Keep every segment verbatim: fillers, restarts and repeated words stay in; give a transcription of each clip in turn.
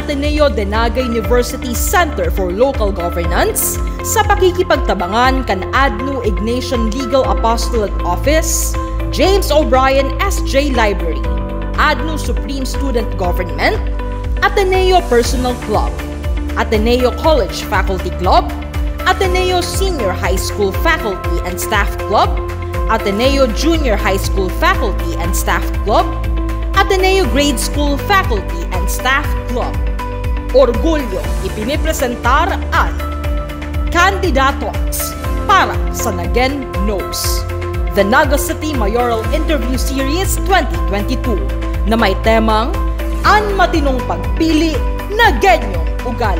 Ateneo de Naga University Center for Local Governance sa pakikipagtabangan kan A D N U Ignatian Legal Apostolate Office, James O'Brien S J Library, A D N U Supreme Student Government, Ateneo Personal Club, Ateneo College Faculty Club, Ateneo Senior High School Faculty and Staff Club, Ateneo Junior High School Faculty and Staff Club, Ateneo Grade School Faculty and Staff Club. Orgulyo ipinipresentar ang kandidatos para sa Naggen Knows, the Naga City Mayoral Interview Series twenty twenty-two na may temang Ang Matinong Pagpili, Naggenyong Ugali.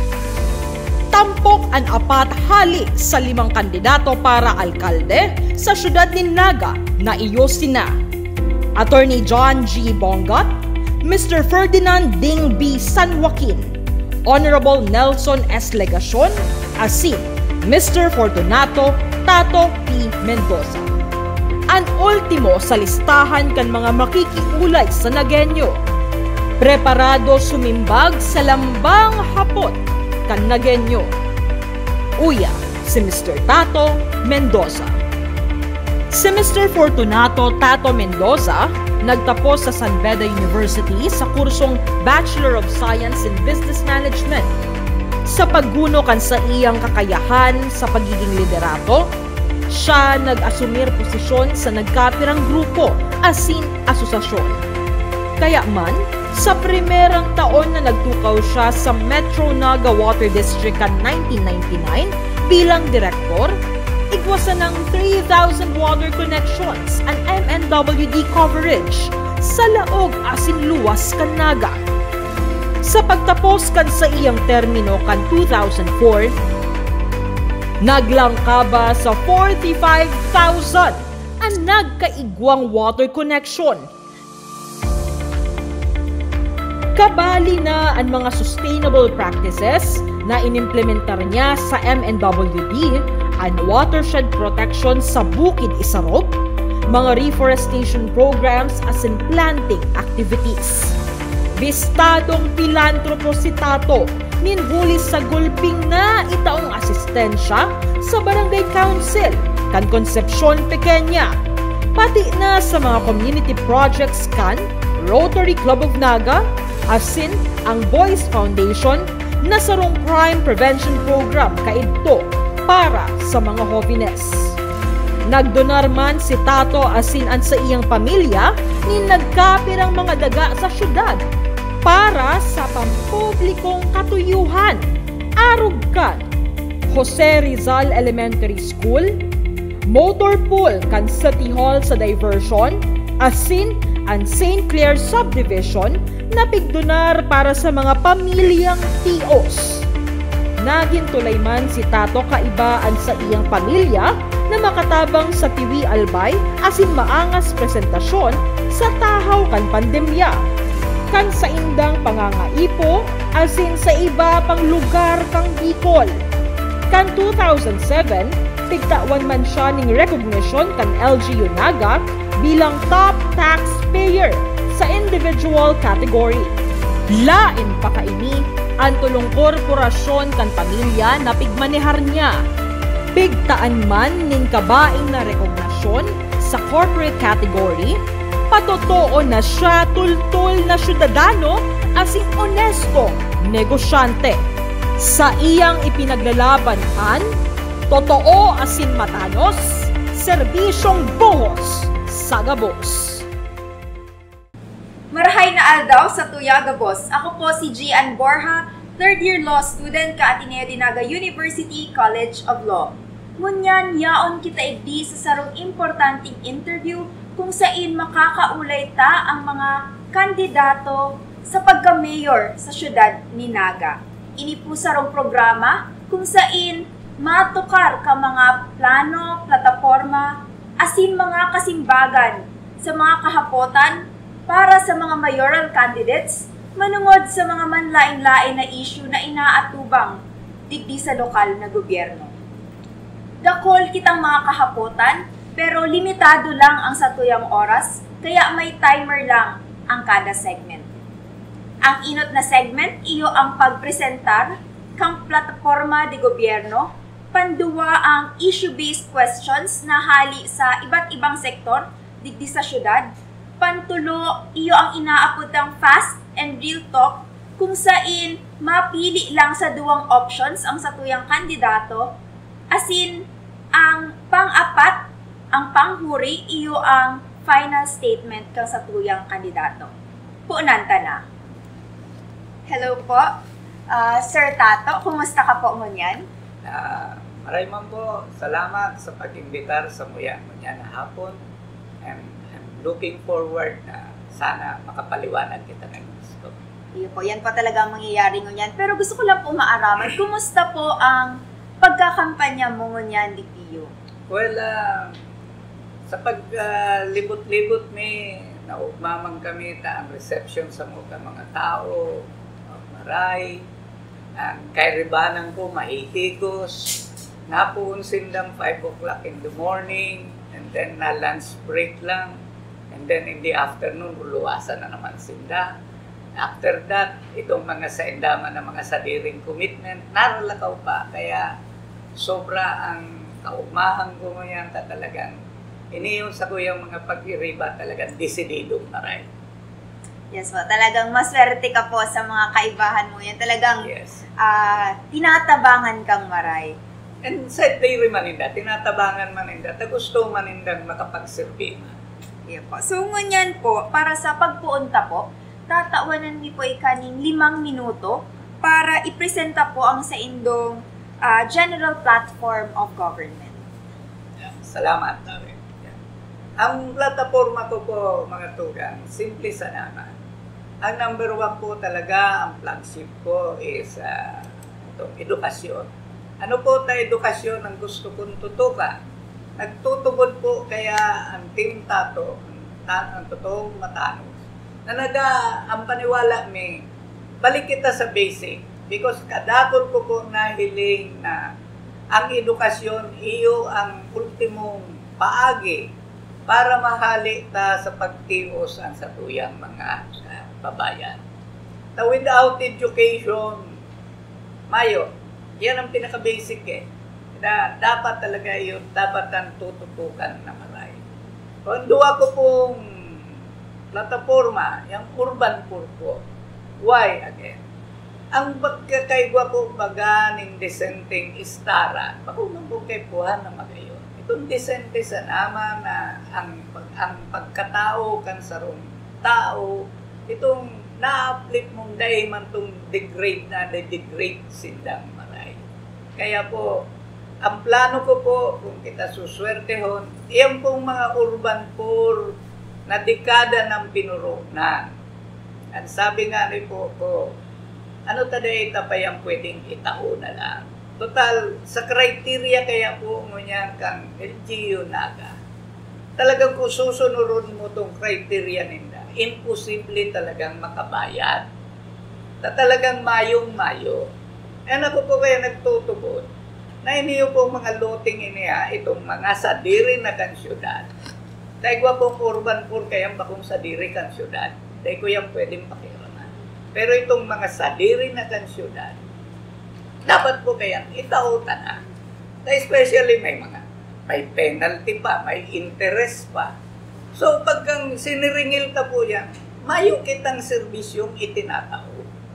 Tampok ang apat hali sa limang kandidato para alkalde sa siyudad ni Naga na iyo sina Attorney John G. Bongat, Mister Ferdinand Ding B. San Joaquin, Honorable Nelson S. Legacion, asin Mister Fortunato Tato P. Mendoza. Ang ultimo sa listahan kan mga makikiulay sa Nagenyo, preparado sumimbag sa lambang hapot kan Nagenyo. Uya, si Mister Tato Mendoza. Si Mister Fortunato Tato Mendoza nagtapos sa San Beda University sa kursong Bachelor of Science in Business Management. Sa pagguno kan sa iyang kakayahan sa pagiging liderato, siya nag-asumir posisyon sa nagkapirang grupo asin asosasyon. Kaya man, sa primerang taon na nagtukaw siya sa Metro Naga Water District kan nineteen ninety-nine bilang direktor, igwasa ng three thousand water connections and M N W D coverage sa laog asin luwas kan Naga. Sa pagtapos kan sa iyang termino kan two thousand four, naglangkaba sa forty-five thousand ang nagkaigwang water connection. Kabali na ang mga sustainable practices na inimplementar niya sa M N W D, ang watershed protection sa Bukid Isarog, mga reforestation programs as in planting activities. Bistadong pilantropo si Tato, ninhuli sa gulping na itaong asistensya sa Barangay Council, kan Concepcion Pequeña, pati na sa mga community projects kan Rotary Club of Naga, asin ang Boys Foundation na sarong crime prevention program kaidto para sa mga jóvenes. Nagdonar man si Tato asin an sa iyang pamilya ni nagkapirang mga daga sa syudad para sa pampublikong katuyuhan. Arog kan Jose Rizal Elementary School, motor pool kan City Hall sa diversion, asin ang Saint Clair Subdivision na pigdonar para sa mga pamilyang T Os. Nagintulay man si Tato kaibaan sa iyang pamilya na makatabang sa Tiwi Albay asin maangas presentasyon sa tahaw kan pandemya, kan sa indang pangangaipo asin sa iba pang lugar kang Bicol. Kan two thousand seven, tigtawan man siya ning recognition kan L G U Naga bilang top taxpayer sa individual category. Lain pa kaini ang tulong korporasyon kan pamilya na pigmanehar niya. Pigtaan man ning kabaing na rekognasyon sa corporate category, patotoo na siya tultul na syudadano asing honesto negosyante. Sa iyang ipinaglalabanan, totoo asin matanos, serbisyong buhos sa gabos. Marahay na aldaw sa Tuyaga Boss. Ako po si Gian Borja, third year law student ka Ateneo de Naga University College of Law. Ngunyan, yaon kita igdi sa sarong importanteng interview kung saan makakaulay ta ang mga kandidato sa pagka-mayor sa syudad ni Naga. Ini po sarong programa kung saan matukar ka mga plano, plataforma, asin mga kasimbagan sa mga kahapotan para sa mga mayoral candidates manungod sa mga manlain-lain na issue na inaatubang digdi sa lokal na gobyerno. Dakol kitang mga kahapotan pero limitado lang ang satuyang oras kaya may timer lang ang kada segment. Ang inot na segment, iyo ang pagpresentar kang plataforma de gobyerno, panduwa ang issue-based questions na hali sa iba't ibang sektor digdi sa syudad. Pantulo, iyo ang inaapod ng fast and real talk kung sain mapili lang sa duwang options ang satuyang kandidato. Asin, ang pang-apat, ang panghuri, iyo ang final statement kang satuyang kandidato. Puunanta na. Hello po, uh, Sir Tato, kumusta ka po ngunyan? Uh, maraming po salamat sa pag-imbitar sa muya-muya na hapon. And I'm looking forward na sana makapaliwanag kita ng gusto. Iyo po, yan po talaga ang mangyayari ngunyan. Pero gusto ko lang po maaraman, kumusta po ang pagkakampanya mo ngunyan, Di Pio? Well, uh, sa paglibot-libot uh, may naugmamang kami ta ang reception sa mga mga tao, maray, ang kairibanan ko mahihigos, napuun sindang five o'clock in the morning, and then na lunch break lang, and then in the afternoon, uluwasan na naman sinda. After that, itong mga saindaman na mga sadiring commitment, naralakaw pa, kaya sobra ang kaugmahan ko ngayon ta talagang iniyon sa ko yung mga pag-iriba talagang desididong maray. Yes po, talagang maswerte ka po sa mga kaibahan mo yan. Talagang yes. uh, tinatabangan kang maray. And sa diri maninda, tinatabangan maninda, ta gusto manindang makapagserbi man. Yeah po. So ngunyan po, para sa pagpuunta po, tatawanan ni po ikaning limang minuto para ipresenta po ang sa indong uh, general platform of government. Yeah, salamat. Yeah. Ang plataforma ko po, mga tugang, simple sa naman. Ang number one po talaga, ang flagship ko is uh, itong edukasyon. Ano po ta edukasyon ang gusto kong tutukan? Nagtutubod po kaya ang Team Tato, ang, ang totoong matanos, na naga ang paniwala may balik kita sa basic. Because kadakon ko po nahiling na ang edukasyon, iyo ang ultimong paagi para mahali ta sa pagtios ang satuyang mga uh, babayan. Na without education, mayo, yan ang pinaka-basic eh. Na dapat talaga yun, dapat ang tututukan na maray. Kung duwa ko pong plataforma, yung urban poor po, why again? Ang pagkakaigwa ko baga ng dissenting istara, pagkumambukay puhan na magayon. Itong disente sa nama na ang, ang pagkatao kan sarong tao, itong na-uplift mong dahil man itong degrade na degrade sindang maray. Kaya po, ang plano ko po, kung kita suswertehon, iyan pong mga urban poor na dekada ng pinurunan. At sabi nga rin po ko, ano taday tapayang pwedeng itao na lang. Total, sa criteria kaya po ngunyan kang L G U Naga, talagang kung susunurun mo itong criteria ninda, imposible talagang makabayad. Na talagang mayong-mayo. Eh ako po kaya nagtutubod, na iniyo pong mga loting iniya, itong mga sadiri na kan syudad. Dahil ko pong urban poor kaya bakong sadiri kan syudad, dahil ko yan pwedeng pakiraman. Pero itong mga sadiri na kan syudad, dapat po kaya itautan na. Especially may mga, may penalty pa, may interest pa. So pagkang siniringil ka po yan, mayo kitang serbisyong itinatao.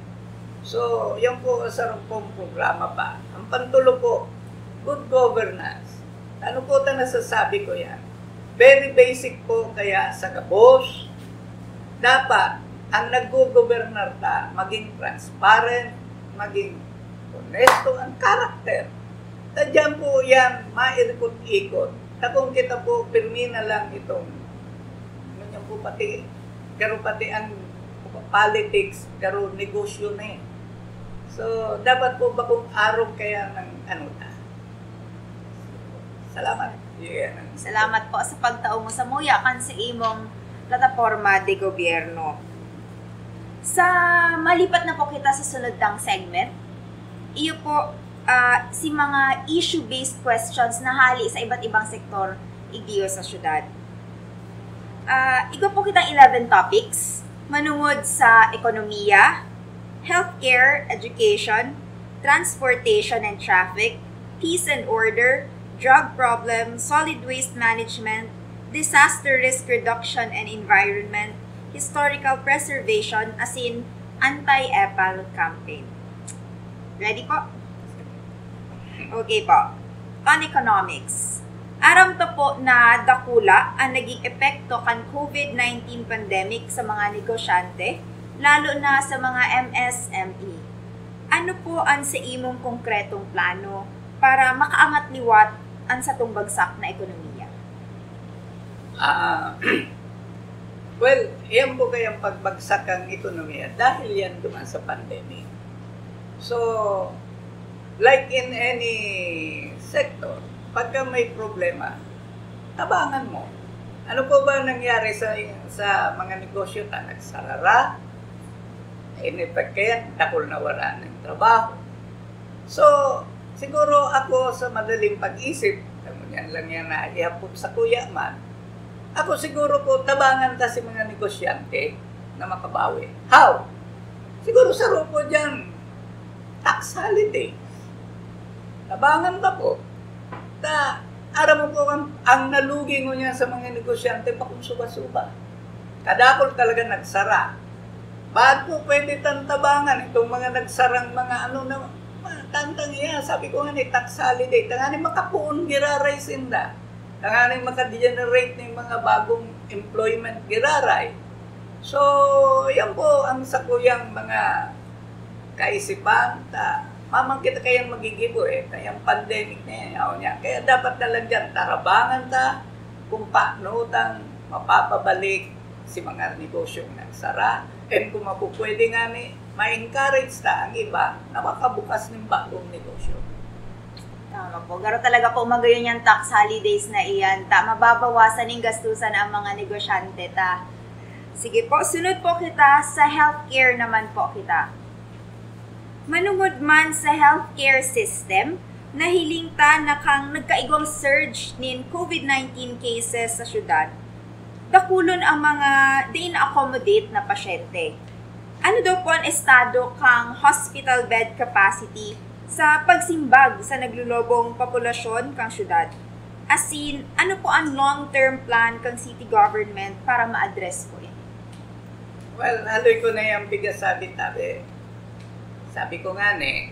So yan po sa pong programa pa. Ang pantulo po, good governance. Ano po ta nasasabi ko yan? Very basic po kaya sa kabos, dapat ang nag-governar ta maging transparent, maging honesto ang karakter. Tadyan po yan, mairikot-ikot. Takong kita po, pirmi na lang itong, ano po pati, karo pati ang politics, karo negosyo na eh. So, dapat po ba kung araw kaya ng ano ta? Salamat. Yeah. Salamat po sa pagtao mo sa muya kan sa imong plataforma de gobyerno. Sa malipat na po kita sa sunod tang segment, iyo po uh, si mga issue-based questions na hali sa iba't ibang sektor igdiyo sa syudad. Uh, igo po kitang eleven topics. manungod sa ekonomiya, healthcare, education, transportation and traffic, peace and order, drug problem, solid waste management, disaster risk reduction and environment, historical preservation, as in anti-EPAL campaign. Ready po? Okay po. On economics. Aram to po na dakula ang naging epekto kan COVID nineteen pandemic sa mga negosyante, lalo na sa mga M S M E. Ano po ang sa imong konkretong plano para makaangat liwat ang sa tumbagsak na ekonomiya? Ah, well, yan po kayang pagbagsak ang ekonomiya dahil yan duman sa pandemic. So, like in any sector, pagka may problema, tabangan mo. Ano po ba nangyari sa sa mga negosyo na nagsarara? In effect, kaya dakol na wala ng trabaho. So, siguro ako sa madaling pag-isip, yan lang yan na ihapot sa kuya man, ako siguro po tabangan ta si mga negosyante na makabawi. How? Siguro sa po dyan, tax holiday. Tabangan ka po. Ta, aram mo po ang, ang nalugi mo niya sa mga negosyante pa kung suba-suba. Kadakol talaga nagsara. Bakit po pwede tantabangan itong mga nagsarang mga ano na tantang iya, sabi ko nga ni tax holiday, tanganin makapuon giraray sinda. Tanganin makadegenerate ng mga bagong employment giraray. So, yan po ang sakuyang mga kaisipan. Ta, mamang kita kayang magigibo eh, kayang pandemic na yan. Yaw niya. Kaya dapat na lang dyan, tarabangan ta kung paano tang mapapabalik si mga negosyong nagsara. And kung mapupwede nga ni, ma-encourage ta ang iba na makabukas ng bagong negosyo. Tama po. Garo talaga po magayon yung tax holidays na iyan. Ta, mababawasan ng gastusan ang mga negosyante ta. Sige po, sunod po kita sa healthcare naman po kita. Manungod man sa healthcare system, nahiling ta na kang nagkaigong surge nin COVID nineteen cases sa syudad. Dakulon ang mga di-accommodate na pasyente. Ano daw po ang estado kang hospital bed capacity sa pagsimbag sa naglulobong populasyon kang syudad? As in, ano po ang long-term plan kang city government para ma-address po yan? Well, haloy ko na yung bigas sabi tabi. Sabi ko nga ne,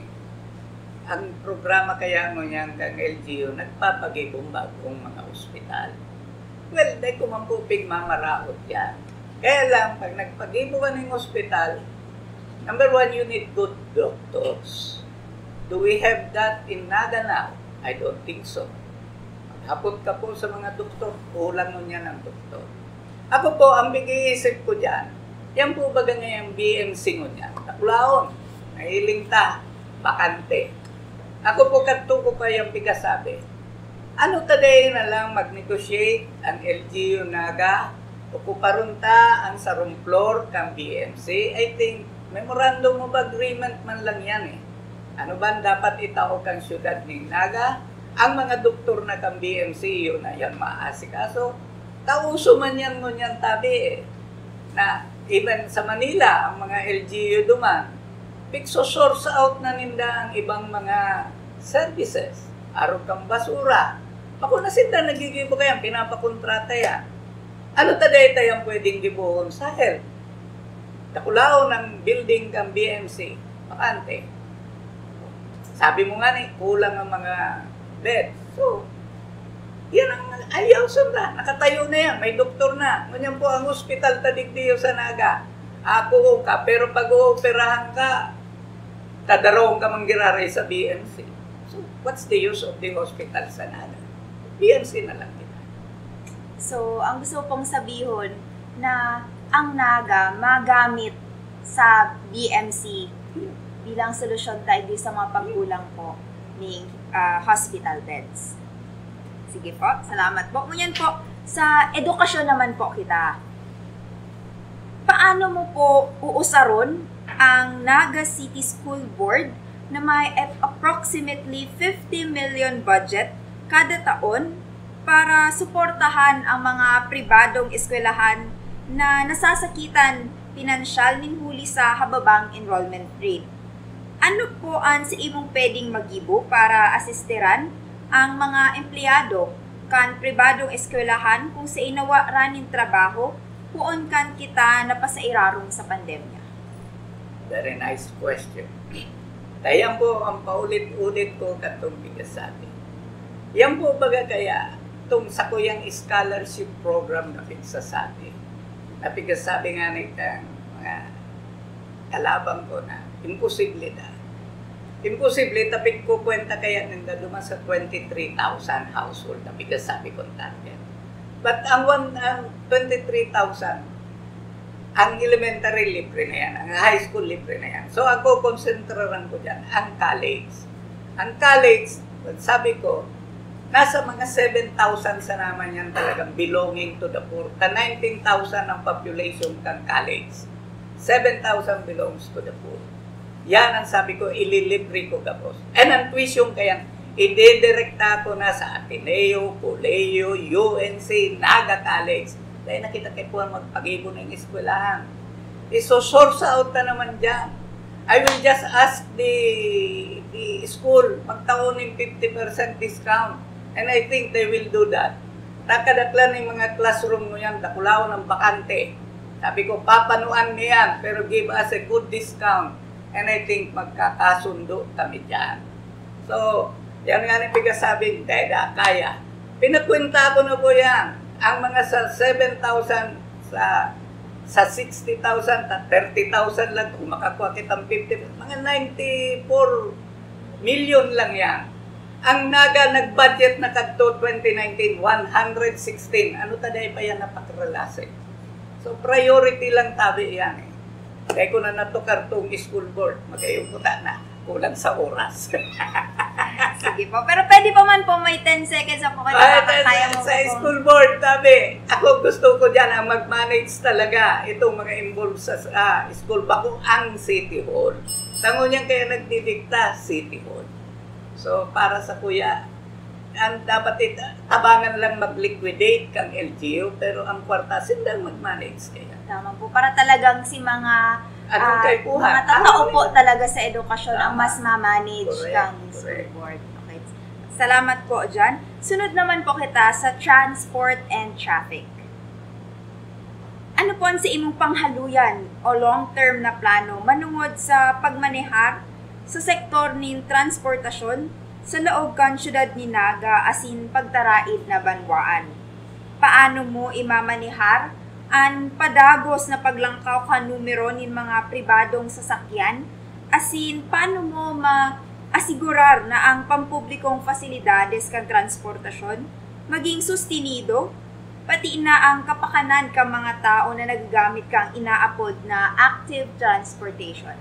ang programa kaya mo niyang kang L G U nagpapagibong bagong mga ospital. Well, dahil kumampupig mamaraot yan. Kaya lang, pag nagpagibo ka ng ospital, number one, you need good doctors. Do we have that in Naga now? I don't think so. Maghapot ka po sa mga doktor, kulang mo niya ng doktor. Ako po, ang big-iisip ko dyan, yan po baga ngayang B M C mo niya. Takulaon, nahiling ta, bakante. Ako po kanto ko pa yung pigasabi. Ano taday na lang mag-negotiate ang L G U Naga, okuparon ta ang sarong floor kang B M C. I think, memorandum of agreement man lang yan eh. Ano ba dapat itao kang syudad ng Naga? Ang mga doktor na kang B M C, yun na yan maasikaso. Tauso man yan mo niyan tabi eh. Na even sa Manila, ang mga L G U duman, pikso source out na ninda ang ibang mga services. Araw kang basura. Ako na sinda nagigibo kayang pinapakontrata yan. Ano taday tayong pwedeng gibuhon sa health? Takulao ng building kang B M C, bakante. Sabi mo nga ni, kulang ang mga bed. So, yan ang ayaw sunda. Nakatayo na yan, may doktor na. Ngunyan po ang hospital tadigdiyo sa Naga. Ako ka, pero pag uoperahan ka, tadarong ka manggiraray sa B M C. So, what's the use of the hospital sa Naga? B M C na lang kita. So, ang gusto pong sabihon na ang Naga magamit sa B M C bilang solusyon tayo sa mga pagkulang po ng uh, hospital beds. Sige po, salamat po. Ngunyan po, sa edukasyon naman po kita. Paano mo po uusaron ang Naga City School Board na may approximately fifty million budget kada taon para suportahan ang mga pribadong eskwelahan na nasasakitan pinansyal minhuli sa hababang enrollment rate. Ano po ang sa imong pwedeng magibo para asisteran ang mga empleyado kan pribadong eskwelahan kung sa inawa ranin trabaho puon kan kita napasairarong sa pandemya? Very nice question. Kaya po ang paulit-ulit ko katong bigasabi. Yan po baga kaya itong sa kuyang scholarship program na pinsasabi. Napigasabi nga ng mga kalabang ko na imposible na. Imposible, tapig ko kwenta kaya nanda duman sa twenty-three thousand household. Napigasabi ko target. But ang, one, ang twenty-three thousand, ang elementary libre na yan, ang high school libre na yan. So ako konsentraran ko dyan, ang college. Ang college, sabi ko, nasa mga seven thousand sa naman yan talagang belonging to the poor. Ta nineteen thousand ang population ng college. seven thousand belongs to the poor. Yan ang sabi ko, ililibre ko kapos. And ang tuition kaya, idedirekta ko na sa Ateneo, Colegio, U N C, Naga College. Dahil nakita kay Puan magpag-ibon ng eskwelahan. Iso-source out na naman dyan. I will just ask the, the school, magtaon ng fifty percent discount. And I think they will do that. Nakadaklan ng mga classroom mo yan, dakulaw ng bakante. Sabi ko, papanuan niyan, pero give us a good discount. And I think magkakasundo kami dyan. So, yan nga nang pigasabi, dahil kaya. Pinakwenta ko na po yan. Ang mga sa seven thousand, sa sa sixty thousand, thirty thousand lang, kung makakuha kitang fifty, mga ninety-four million lang yan. Ang Naga nag-budget na kadto twenty nineteen, one hundred sixteen. Ano taday pa yan napakarelase? So, priority lang tabi yan eh. Kaya ko na natukar tong school board, magayong puta na, kulang sa oras. Sige po, pero pwede pa man po may ten seconds ako kayo makakaya mo sa po. school board, tabi, ako gusto ko dyan ang mag-manage talaga itong mga involved sa uh, school bako ang City Hall. Tango niyan kaya nagdidikta, City Hall. So, para sa kuya, ang dapat it, tabangan lang mag-liquidate kang L G U, pero ang kwarta, sindang mag-manage kaya. Tama po, para talagang si mga Anong uh, kay Puhan? mga tatao Ah, po talaga sa edukasyon ang Tama. mas ma-manage Correct, kang school correct. board. Okay. Salamat po dyan. Sunod naman po kita sa transport and traffic. Ano po ang sa imong panghaluyan o long-term na plano manungod sa pagmanehar sa sektor nin transportasyon sa loob kan syudad ni Naga asin pagtaraid na banwaan? Paano mo imamanehar ang padagos na paglangkaw ka numero nin mga pribadong sasakyan? Asin, paano mo ma-asigurar na ang pampublikong fasilidades kan transportasyon maging sustinido, pati na ang kapakanan ka mga tao na nagagamit kang inaapod na active transportation?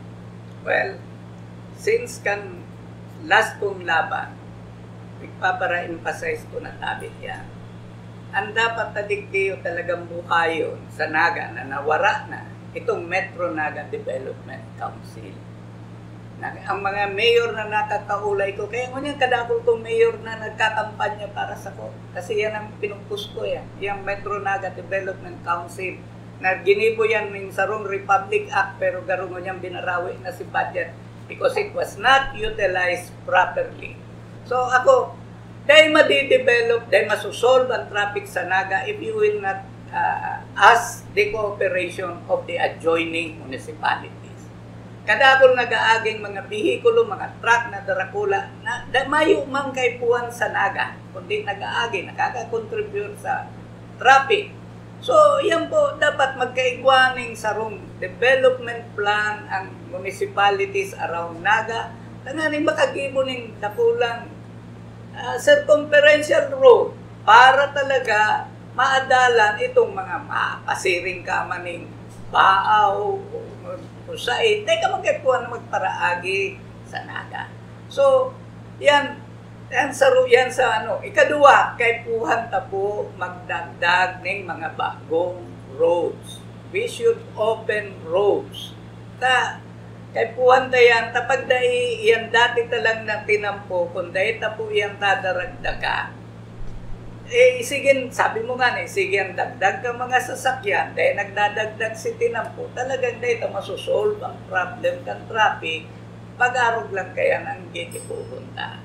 Well, since kan last kong laban, nagpapara-emphasize ko na tabi yan. Ang dapat tadigtiyo talagang buhayon sa Naga na nawara na itong Metro Naga Development Council. Na, ang mga mayor na nakakaulay ko, kaya ngunyan kadakol kong mayor na nagkakampanya para sa ko. Kasi yan ang pinupus ko yan. Yung Metro Naga Development Council na ginibo yan ng Sarong Republic Act pero garo ngunyan binarawi na si budget because it was not utilized properly. So ako, dahil madidevelop, dahil masusolve ang traffic sa Naga if you will not uh, ask the cooperation of the adjoining municipalities. Kada akong nag-aaging mga bihikulo, mga truck na darakula, na mayo man kay Puan sa Naga, kundi nag-aaging, nakaka-contribute sa traffic. So, yan po, dapat magkaigwaning sarong development plan ang municipalities around Naga. Tanganing makagibo ng dakulang Uh, circumferential road para talaga maadalan itong mga mapasiring ka maning baaw o said. Teka magkakuha na magparaagi sa Naga. So, yan, yan sa, yan sa ano. Ikadua, kay Puhan ta po magdagdag ng mga bagong roads. We should open roads. Ta, kay Puhan tayan, tapag dahi iyan dati talang na tinampo, kung dahi ta po iyan tadaragdaga. Eh, sige, sabi mo nga eh, sige, ang dagdag ka mga sasakyan, dahil nagdadagdag si tinampo, talagang dahil masusolve ang problem ng traffic, pag-arog lang kaya ng gate pupunta.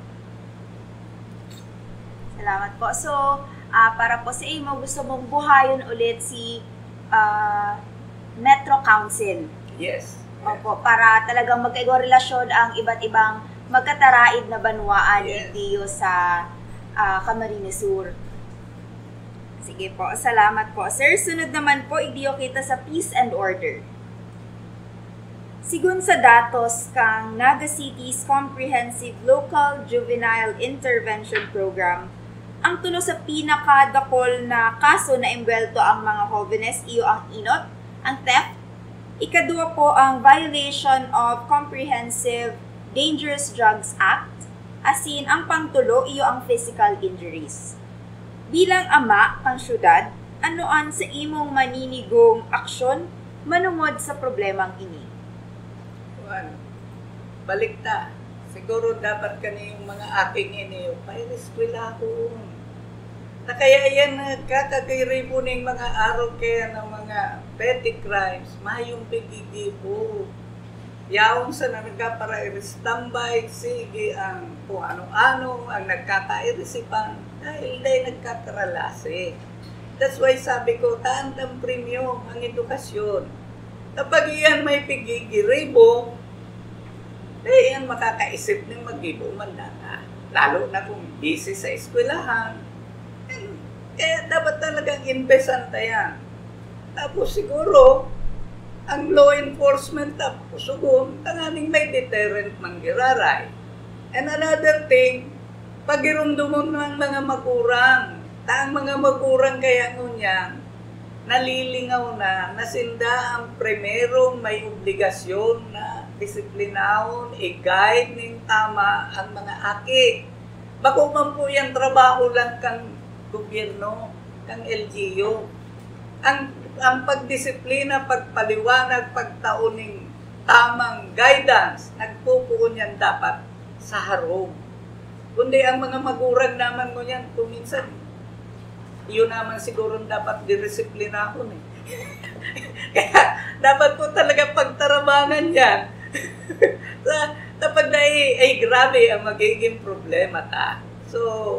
Salamat po. So, uh, para po sa Imo, gusto mong buhayon ulit si uh, Metro Council. Yes. Opo, para talagang magkaigong relasyon ang iba't ibang magkataraid na banwaan Yes. dito sa uh, Camarines Sur. Sige po, salamat po. Sir, sunod naman po, idiyo kita sa peace and order. Sigun sa datos kang Naga City's Comprehensive Local Juvenile Intervention Program, ang tulo sa pinakadakol na kaso na imbelto ang mga jóvenes iyo ang inot, ang theft, ikadua po ang violation of Comprehensive Dangerous Drugs Act, asin ang pangtulo iyo ang physical injuries. Bilang ama kang syudad, anoan sa imong maninigong aksyon manungod sa problemang ini? Juan, balik na. Siguro dapat kaniyong mga aking iniyo, pairiskwila ko. Na kaya yan, kakagiribo ng mga araw kaya ng mga petty crimes, mayong pigigibo. Yaong sa na nagkapara-iristambay, sige ang kung ano-ano ang nagkakairisipan dahil dahil nagkakaralasi. That's why sabi ko, taandang premium ang edukasyon. Kapag iyan may pigigiribo, eh yan makakaisip ng mag-ibo man na. Lalo na kung busy sa eskwelahan. Eh, kaya dapat talagang investan yan. Tapos siguro, ang law enforcement tapos sugon, tanganing may deterrent manggiraray. And another thing, pagirumdumon ng mga magurang, taang mga magurang kaya ngunyang, nalilingaw na, nasinda ang primerong may obligasyon na disiplinahon, i-guide ng tama ang mga aki. Bako man po yung trabaho lang kang gobyerno, kang L G U. Ang, ang pagdisiplina, pagpaliwanag, pagtauning tamang guidance, nagpupuon yan dapat sa harong. Kundi ang mga magurang naman mo yan, kuminsan, yun naman siguro dapat diresiplinahon eh. Kaya dapat po talaga pagtarabangan yan. sa, tapag na ay, ay grabe ang magiging problema ta. So,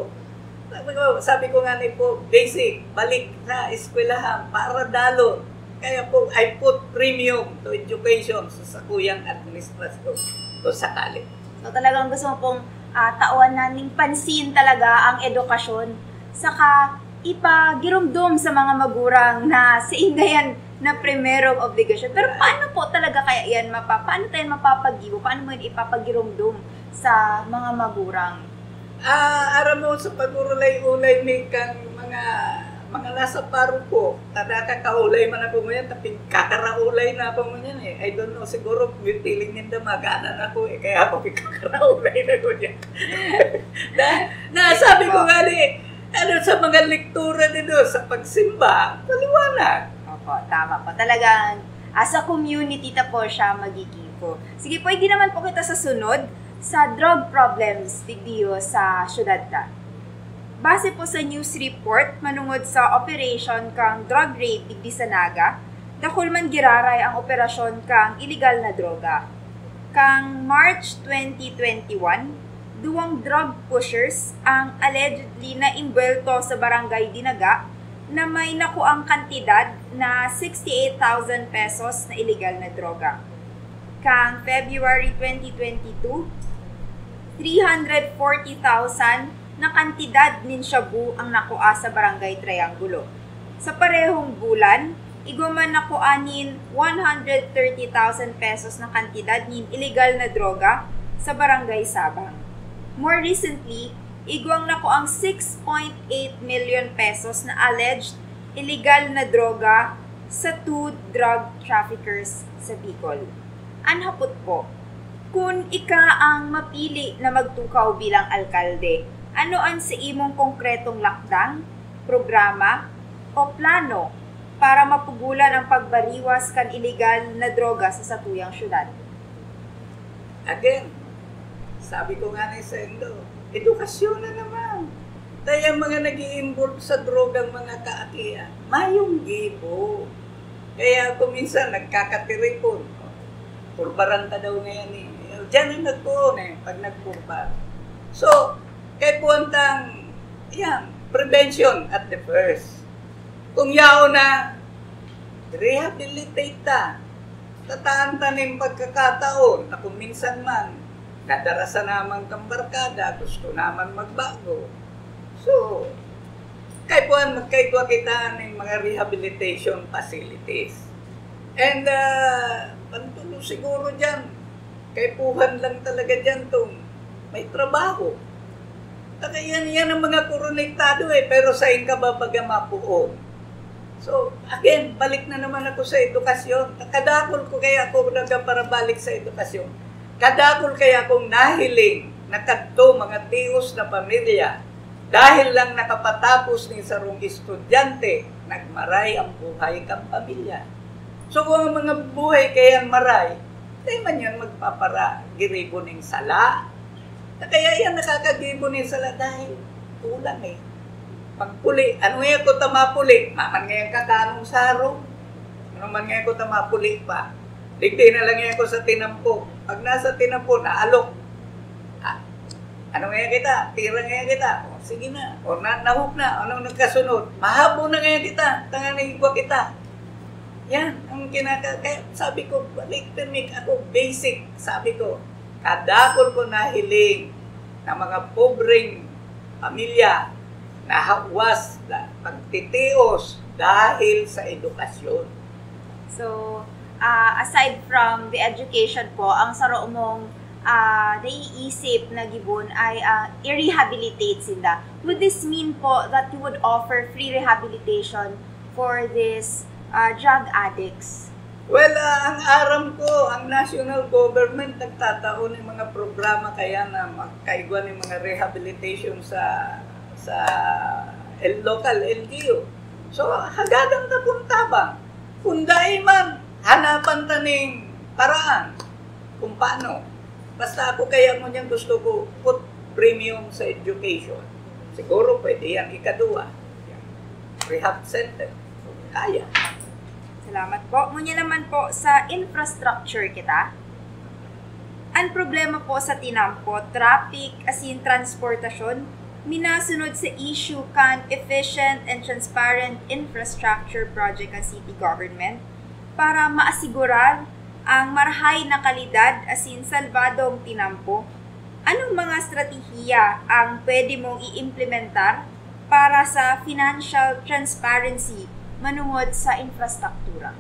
sabi ko, sabi ko nga ni po, basic, balik sa eskwelahan para dalo. Kaya po, I put premium to education sa sakuyang administrasyon o sa college. So talagang gusto mo pong uh, tauan naning pansin talaga ang edukasyon, saka ipagirumdum sa mga magurang na sa ingayan na primerong obligasyon. Pero paano po talaga kaya yan mapa, paano tayo mapapagibo? Paano mo yun ipapagirumdum sa mga magurang? Ah, aram mo sa pagurulay-ulay may kang mga mga nasa paruko, tada kakaulay man ako mo yan, tapi kakaraulay na ako mo yan eh. I don't know, siguro feeling ninda maganan ako eh, kaya ako kakaraulay na ko yan. na, na, sabi ko nga ni, ano sa mga lektura nito, sa pagsimba, paliwanag. Opo, tama po. Talagang, as a community ta po siya magigibo. Sige po, hindi naman po kita sa sunod, sa drug problems digdiyo sa syudad ta. Base po sa news report, manungod sa operation kang drug raid digdi sa Naga, dakol man giraray ang operasyon kang illegal na droga. Kang March twenty twenty-one, duwang drug pushers ang allegedly na imbelto sa barangay Dinaga na may nakuang kantidad na sixty-eight thousand pesos na illegal na droga. Kang February twenty twenty-two, three hundred forty thousand na kantidad nin shabu ang nakuha sa barangay Triangulo. Sa parehong bulan, iguman nakuanin one hundred thirty thousand pesos na kantidad nin illegal na droga sa barangay Sabang. More recently, igwang nakuang six point eight million pesos na alleged illegal na droga sa two drug traffickers sa Bicol. Anhapot po, kung ika ang mapili na magtukaw bilang alkalde, ano ang sa imong konkretong lakdang, programa, o plano para mapugulan ang pagbariwas kan illegal na droga sa satuyang syudad? Again, sabi ko nga ni Sendo, edukasyon na naman. Kaya mga nag-i-involve sa drogang mga kaakiya, mayong gibo. Kaya kung minsan nagkakatiripon, purbaranta daw ngayon eh. Diyan ang nagpuon eh, pag nagpurbar. So, kay puwantang, yan, prevention at the first. Kung yao na, rehabilitate ta. Tataan tanim pagkakataon na kung minsan man, nadarasa naman kang barkada, gusto naman magbago. So, kay puan magkaigwa kita ng mga rehabilitation facilities. And, uh, pantulo siguro dyan, kay puhan lang talaga dyan itong may trabaho. Taka yan, yan ang mga konektado eh, pero sa inka ba baga mapuon? So, again, balik na naman ako sa edukasyon. Kadakol ko kaya ako naga para balik sa edukasyon. Kadakol kaya akong nahiling na kadto mga tiyos na pamilya dahil lang nakapatapos ni sarong estudyante, nagmaray ang buhay kang pamilya. So kung ang mga buhay kayang maray, tayo man yan magpapara giribo ng sala. Kaya yan nakakagibo ng sala dahil kulang eh. Pagpuli, ano nga ko tamapuli? Maman ngayon kakanong sarong. Ano man ngayon ko tamapuli pa? Digdi na lang ngayon ko sa tinampo. Pag nasa tinampo, naalok. Ano ngayon kita? Tira ngayon kita. O, sige na. O na, nahuk na. Anong nagkasunod? Mahabo na ngayon kita. Tanganin ko kita. Yan. Ang kinaka... Kaya sabi ko, balik termik ako. Basic. Sabi ko, kadakol ko nahiling na mga pobreng pamilya na hawas, na pagtitios dahil sa edukasyon. So, uh, aside from the education po, ang saro mong Uh, naiisip na gibon ay uh, i-rehabilitate sila. Would this mean po that you would offer free rehabilitation for these uh, drug addicts? Well, uh, ang aram ko, ang national government nagtataon ng mga programa kaya na magkaigwa ng mga rehabilitation sa sa el local L G U. So, hagadan ta puntabang. Kung dahil man, hanapan ta ng paraan kung paano. Basta ako kaya mo niyang gusto ko put premium sa education. Siguro pwede yan ikadua. Rehab center. Kaya. Salamat po. Ngunyan naman po sa infrastructure kita. Ang problema po sa tinampo, traffic as in transportasyon, minasunod sa issue kan efficient and transparent infrastructure project ang city government para maasigurar ang marhay na kalidad asin salbadong tinampo. Anong mga strategiya ang pwede mong i-implementar para sa financial transparency manungod sa infrastruktura?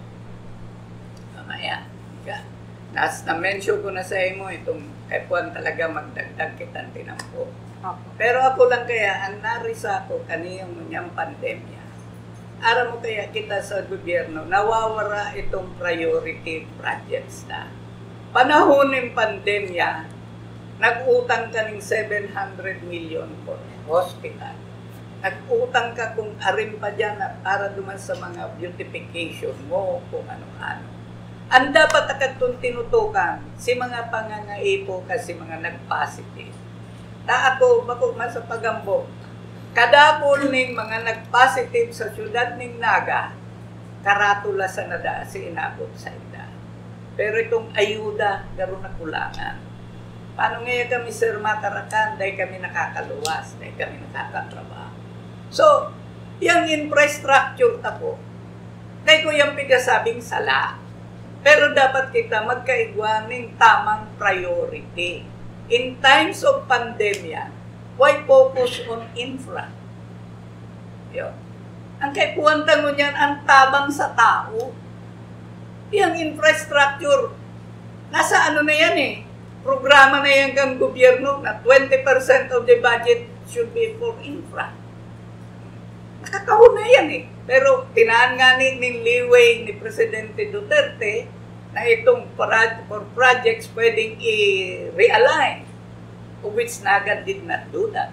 Mamaya. Nas na-mention ko na sa imo itong F one talaga magdagdag kitang tinampo. Okay. Pero ako lang kaya, ang narisa ko kaniyong niyang pandemya. Aram mo kaya kita sa gobyerno, nawawara itong priority projects na. Panahon ng pandemya, nag-utang ka ng seven hundred million for hospital. Nag-utang ka kung arim pa dyan para duman sa mga beautification mo, kung ano-ano. Ang dapat akatong tinutukan, si mga pangangaipo kasi mga nag-positive. Ta ako, bako man sa pagambo, kadapol ning mga nag-positive sa syudad ning Naga, karatula sa nada si inabot sa ida. Pero itong ayuda, garo na kulangan. Paano ngayon kami, sir, makarakan? Dahil kami nakakaluwas, dahil kami nakakatrabaho. So, yung infrastructure tapo, dahil ko yung pigasabing sala. Pero dapat kita magkaigwa ng tamang priority. In times of pandemya, why focus on infra? Yun. Ang kay puwantang mo niyan, ang tabang sa tao. Yung infrastructure, nasa ano na yan eh, programa na yan kang gobyerno na twenty percent of the budget should be for infra. Nakakahon na yan eh. Pero tinaan nga ni, ni leeway ni Presidente Duterte na itong for projects pwedeng i-realign, which Naga did not do that.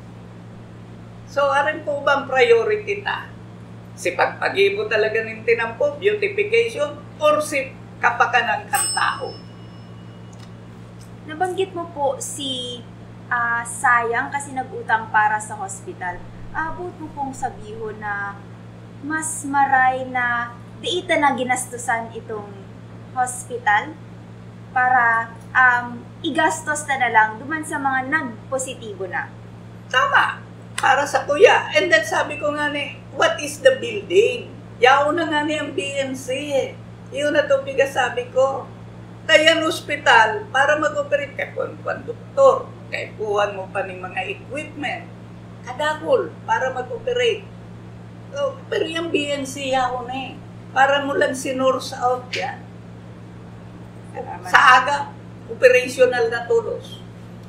So, arin po bang priority ta? Si pagpagibo talaga ng tinampo, beautification, or si kapakanan kang tao? Nabanggit mo po si ah, sayang kasi nag-utang para sa hospital. Abot mo pong sabihon na mas maray na diita na ginastusan itong hospital para um, igastos na na lang duman sa mga nagpositibo na. Tama. Para sa kuya. And then sabi ko nga ni, what is the building? Yaw na nga ni ang B M C eh. Yun na ito sabi ko. Tayan hospital para mag-operate ka kung kung doktor. Kaya kuhan mo pa ng mga equipment. Kadakol para mag-operate. So, pero yung B M C yaw na eh. Para mo lang sinurse out yan. Salamat. Sa aga, operational na tulos.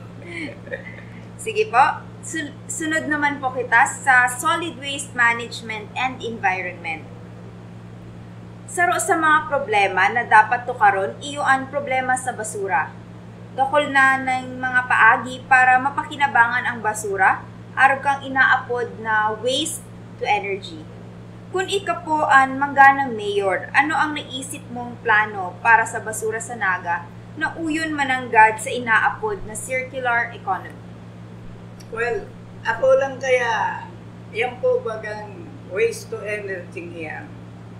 Sige po. Sul- sunod naman po kita sa solid waste management and environment. Saro sa mga problema na dapat tukaron, iyo ang problema sa basura. Dakol na ng mga paagi para mapakinabangan ang basura, araw kang inaapod na waste to energy. Kung ika po ang mangganang mayor, ano ang naisip mong plano para sa basura sa Naga na uyon mananggad sa inaapod na circular economy? Well, ako lang kaya, yan po bagang waste to energy yan.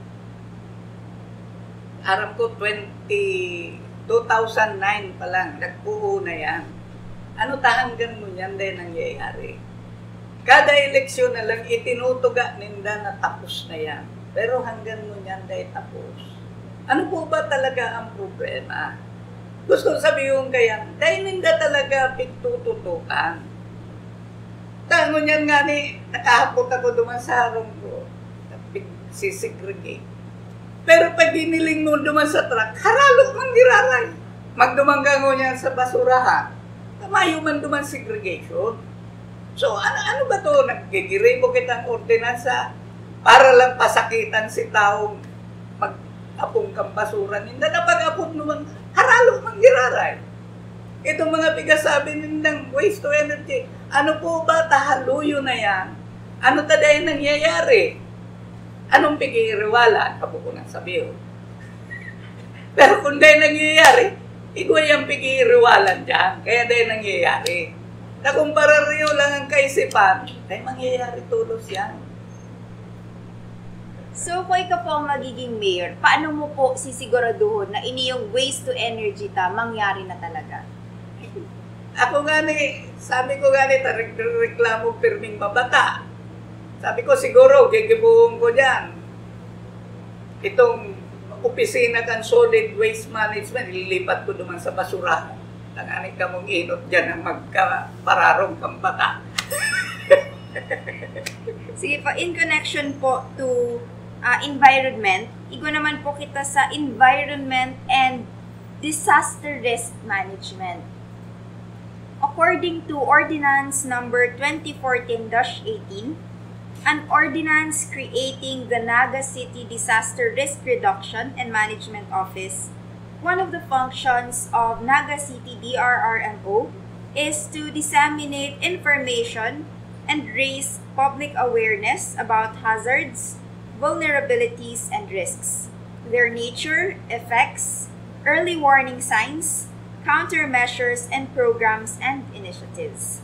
Aram ko, two thousand nine pa lang, nagpuho na yan. Ano tahanggan mo yan dahil nangyayari? Kada eleksyon na lang, itinutuga ninda na tapos na yan. Pero hanggang mo yan dahil tapos. Ano po ba talaga ang problema? Gusto sabihin kaya, dahil ninda talaga pagtututukan. Tango niyan nga ni, nakahapot ako duman sa harong ko. Sisegregate. Pero pag diniling mo duman sa truck, haralo mang giraray. Magdumangga mo niyan sa basurahan. Tamayo man duman segregation. So, ano, ano ba to? Naggigiray mo kitang ordinansa para lang pasakitan si taong mag-apong kang basura. Hindi na pag-apong naman, haralo mang giraray. Itong mga pigasabi ng waste to energy, ano po ba tahaluyo na yan? Ano taday nangyayari? Anong pigiriwala? Kabuko ng sabihin. Pero kung dahil nangyayari, igway ang pigiriwalan dyan. Kaya dahil nangyayari. Na kung parariyo lang ang kaisipan, ay mangyayari tulos yan. So, kung ikaw po ang magiging mayor, paano mo po sisiguraduhon na iniyong waste to energy ta mangyari na talaga? Ako nga ni, sabi ko nga ni, reklamo pirming mabata. Sabi ko siguro, gigibuhon ko dyan. Itong opisina kan solid waste management, ililipat ko naman sa basurahan. Tanganin ka mong inot dyan ang magkapararong kang bata. Sige po, in connection po to uh, environment, igo naman po kita sa environment and disaster risk management. According to Ordinance number twenty fourteen dash eighteen, an ordinance creating the Naga City Disaster Risk Reduction and Management Office, one of the functions of Naga City D R R M O is to disseminate information and raise public awareness about hazards, vulnerabilities, and risks, their nature, effects, early warning signs, countermeasures, and programs and initiatives.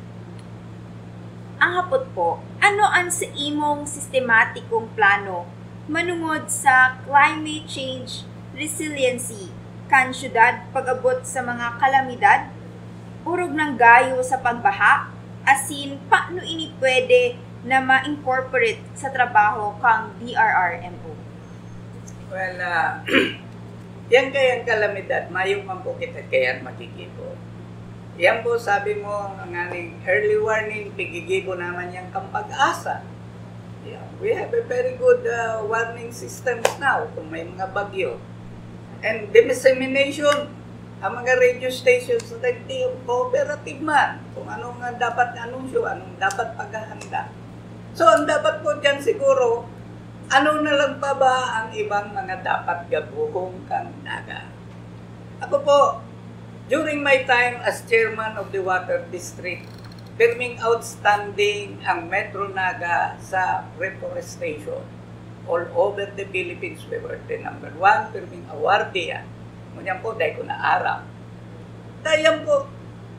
Ang hapot po, ano ang sa imong sistematikong plano manungod sa climate change resiliency kan syudad pag-abot sa mga kalamidad, urog ng gayo sa pagbaha, asin paano ini pwede na ma-incorporate sa trabaho kang D R R M O? Well, uh, yan kayang kalamidad, mayong man po kita kayan makikibo. Yan po sabi mo, ang aning early warning, pigigibo naman yung kampag-asa. Yeah, we have a very good uh, warning systems now kung may mga bagyo. And the dissemination, ang mga radio stations na cooperative man, kung anong nga dapat anunsyo, anong dapat paghahanda. So, ang dapat po dyan siguro, ano na lang pa ba ang ibang mga dapat gabuhong kang Naga? Ako po, during my time as chairman of the Water District, firming outstanding ang Metro Naga sa reforestation. All over the Philippines, we were the number one firming awardee yan. Ngunyan po, dahil ko na-aram. Dahil po,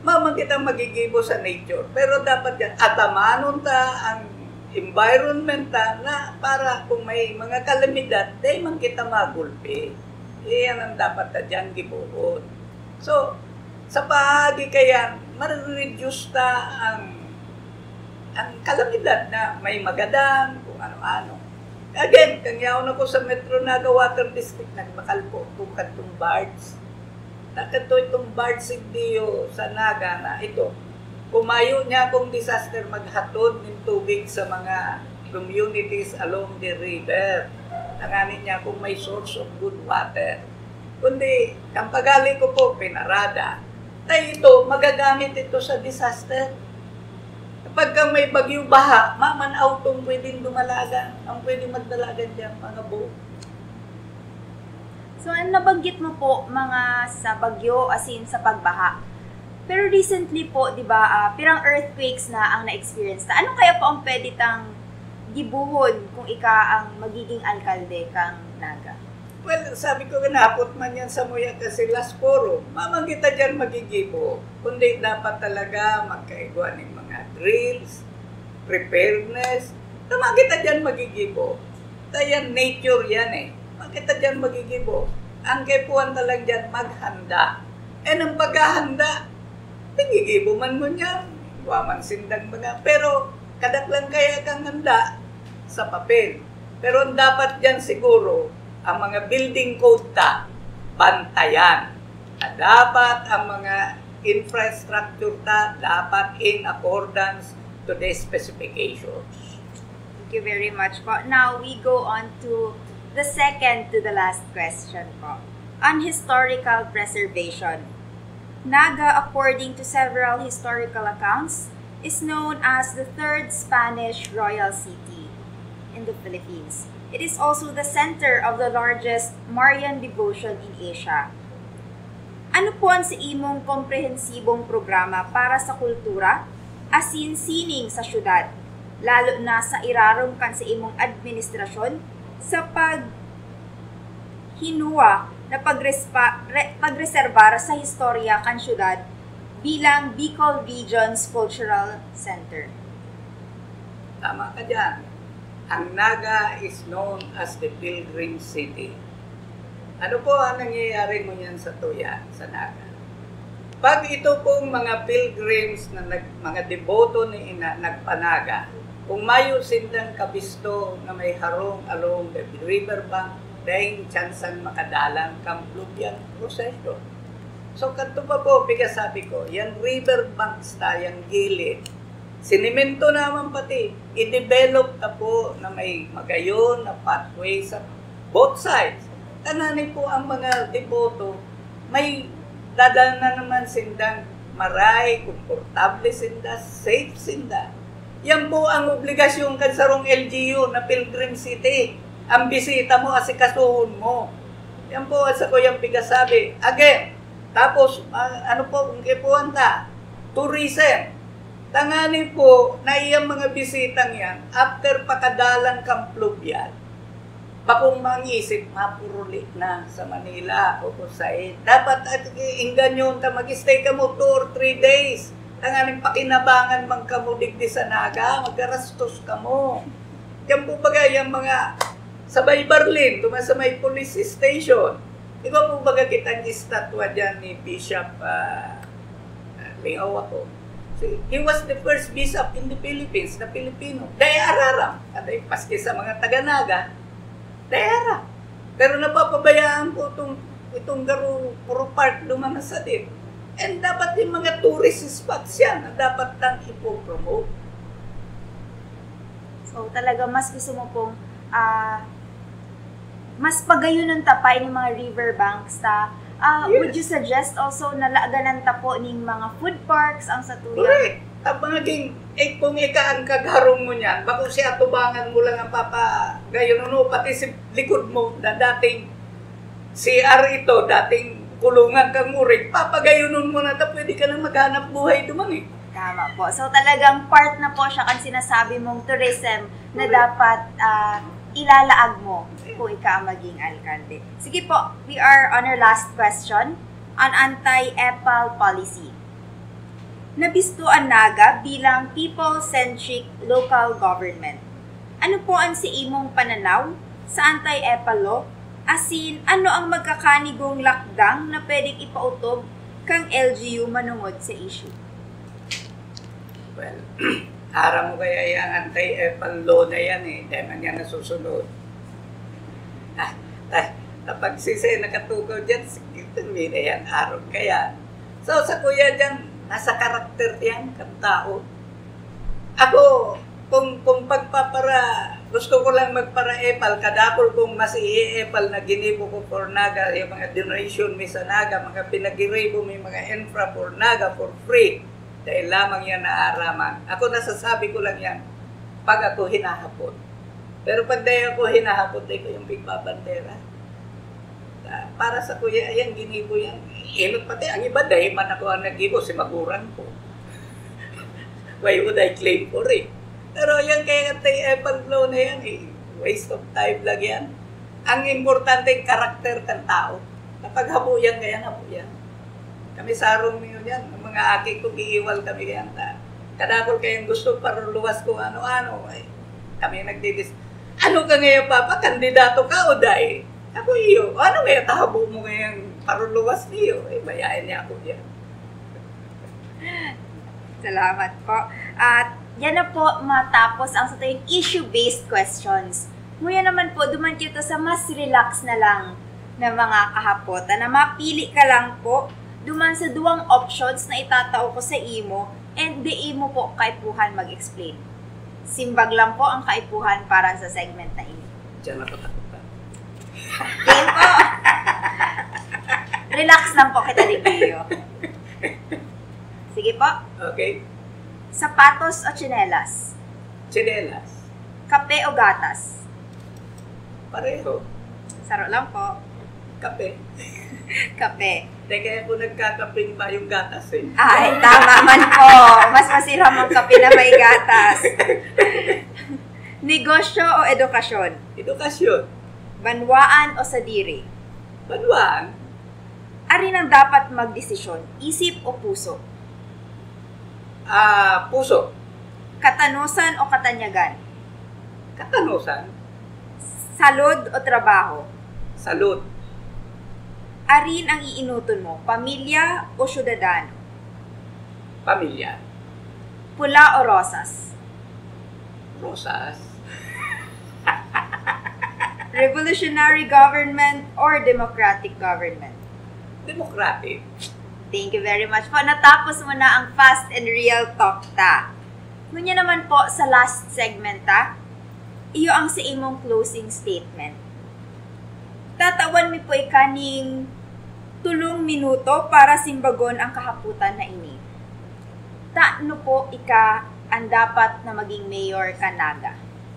mamang kita magigibo sa nature. Pero dapat yan, atamanon ta ang environment ta na para kung may mga kalamidad, day man kita magulpi. Iyan ang dapat ta dyan gibuhon. So, sa pahagi kaya, ma-reduce ta ang ang kalamidad na may magadang, kung ano-ano. Again, kangyaon ako sa Metro Naga Water District, nagbakal po itong katong barge. Nakato itong barge sigdiyo sa Naga na ito. Kumayo niya akong disaster maghatod ng tubig sa mga communities along the river. Nanganin niya kung may source of good water. Kundi, ang pagali ko po, pinarada. Ay ito, magagamit ito sa disaster. Kapag may bagyo baha, mamanaw itong pwedeng dumalaga. Ang pwedeng magdalagan dyan, mga boat. So, ang nabanggit mo po, mga sa bagyo, as in sa pagbaha. Pero recently po, di ba, uh, pirang earthquakes na ang na-experience na. Ano kaya po ang pwede tang gibuhon kung ika ang magiging alkalde kang Naga? Well, sabi ko, napot man yan sa muya kasi last forum. Mamang kita dyan magigibo. Kundi dapat talaga magkaigwa ng mga drills, preparedness. Tama kita dyan magigibo. Tayan nature yan eh. Makita dyan magigibo. Ang kaipuan talaga dyan maghanda. Eh, ang paghahanda, nagigibo man mo niyan. Waman sindang mga. Pero, kadaklan kaya kang handa sa papel. Pero dapat dyan siguro, ang mga building code ta, bantayan. Na dapat ang mga infrastructure ta, dapat in accordance to the specifications. Thank you very much po. Now, we go on to the second to the last question po. On historical preservation. Naga, according to several historical accounts, is known as the third Spanish royal city in the Philippines. It is also the center of the largest Marian devotion in Asia. Ano po ang sa imong komprehensibong programa para sa kultura, asin sining sa syudad, lalo na sa irarom kan sa imong administrasyon, sa pag hinuwa na pagrespa, re, pagreserbar sa historya kan syudad bilang Bicol Region's Cultural Center? Tama ka dyan. Ang Naga is known as the Pilgrim City. Ano po ang nangyayari mo yan sa Tuya, sa Naga? Pag ito pong mga pilgrims na nag, mga deboto ni ina, nagpanaga, kung mayo sindang kabisto na may harong along the riverbank, dahil tsansang makadalang kamplubian proseso. So, kanto pa po, pigasabi ko, yan riverbanks tayang gilid. Sinimento naman pati, i-develop na po na may magayon na pathway sa both sides. Kananin po ang mga deboto, may dadaan na naman sindang maray, komportable sinda, safe sinda. Yan po ang obligasyon kansarong L G U na Pilgrim City. Ang bisita mo, asikasuhon mo. Yan po, sa ko yung pigasabi. Again, tapos, uh, ano po, kung kipuan ta, tourism. Tangani po na iyang mga bisitang yan, after pakadalang kamplubyat, bakong mangisip, mapuruli na sa Manila o kung saan. Dapat at inggan yun, ta mag-stay ka mo two or three days. Tanganing pakinabangan mang kamudig di sa Naga, magkarastos ka mo. Yan po baga yung mga sabay Barlin, tumasa may police station. Ikaw po baga kitang estatwa dyan ni Bishop uh, Lingaw ako. He was the first bishop in the Philippines na Pilipino. Dayararam. Aday, paski sa mga taga-Naga. Dayara. Pero napapabayaan po itong, itong garo, puro part lumanasadit. And dapat yung mga tourist spots yan na dapat tang ipopromote. So talaga mas gusto mo pong uh, mas pagayon ng tapay ng mga riverbanks ta. Uh, yes. Would you suggest also na laaganan ta po ng mga food parks ang sa Tuya? Correct. Tapos naging, eh, kung ika ang kagharong mo niyan, bako siya tubangan mo lang ang papa, gayon no, pati si likod mo na dating C R ito, dating kulungan kang urig, papagayonon mo na ta, pwede ka nang maghanap buhay duman eh. Tama po. So talagang part na po siya kan sinasabi mong tourism na dapat uh, ilalaag mo kung ika ang maging alkalde. Sige po, we are on our last question on anti-E P A L policy. Nabistuan Naga bilang people-centric local government. Ano po ang si imong pananaw sa anti-EPAL law? As in, ano ang magkakanigong lakdang na pwedeng ipautob kang L G U manungod sa issue? Well, harang mo kaya yung anti-EPAL law na yan eh, dahil man yan nasusunod. Ah, ah, kapag sisay nakatugaw dyan, sikitin mo na yan, araw kaya. So sa kuya dyan, nasa karakter yan, kang tao. Ako, kung, kung pagpapara, gusto ko lang magpara-EPAL, kadakol kung mas i-EPAL na ginibo ko for Naga, yung mga donation mi sa Naga, mga pinagiribo mi mga infra for Naga for free, dahil lamang yan naaraman. Ako nasasabi ko lang yan, pag ako hinahapon. Pero pag dahil ako hinahapon, dahil ko yung bigbabandera. Uh, para sa kuya, ayan, ginibo yan. Inot pati, ang iba, dahil man ako ang nagibo, si maguran ko. Why would I claim for it? Pero yan kaya anti-EPAL law na yan, eh, waste of time lang yan. Ang importante yung karakter ng tao. Kapag habo yan, kaya habo yan. Kami sarong niyo yan, ang mga aki ko, giiwal kami yan. Kadakol kayong gusto para luwas kung ano-ano. Eh. Kami nagdidis. Ano ka ngayon, Papa? Kandidato ka o dahil? Ako iyo. Ano ngayon, tahabo mo ngayon para luwas niyo? Eh, bayain niya ako yan. Salamat po. At yan na po matapos ang sa tayong issue-based questions. Nguya naman po, duman kita sa mas relax na lang na mga kahapotan na mapili ka lang po duman sa duwang options na itatao ko sa imo and di imo po kaipuhan mag-explain. Simbag lang po ang kaipuhan para sa segment na ini. Diyan ako takutan. Game po! Relax lang po kita ligyo. Sige po. Okay. Sapatos o tsinelas? Tsinelas. Kape o gatas? Pareho. Saro lang po. Kape. Kape. Teka, ako nagkakaping pa yung gatas eh. Ay, tama man po. Mas masira ang kape na may gatas. Negosyo o edukasyon? Edukasyon. Banwaan o sadiri? Banwaan. Ari nang dapat magdesisyon, isip o puso? Ah, puso. Katanusan o katanyagan? Katanusan. Salud o trabaho? Salud. Arin ang iinuton mo, pamilya o syudadano? Pamilya. Pula o rosas? Rosas. Revolutionary government or democratic government? Democratic. Thank you very much po. Natapos mo na ang Fast and Real Talk ta. Ngunya naman po sa last segment ta, iyo ang sa imong closing statement. Tatawan mi po ikaning tulong minuto para simbagon ang kahaputan na ini. Ta no po ika ang dapat na maging mayor ka Naga?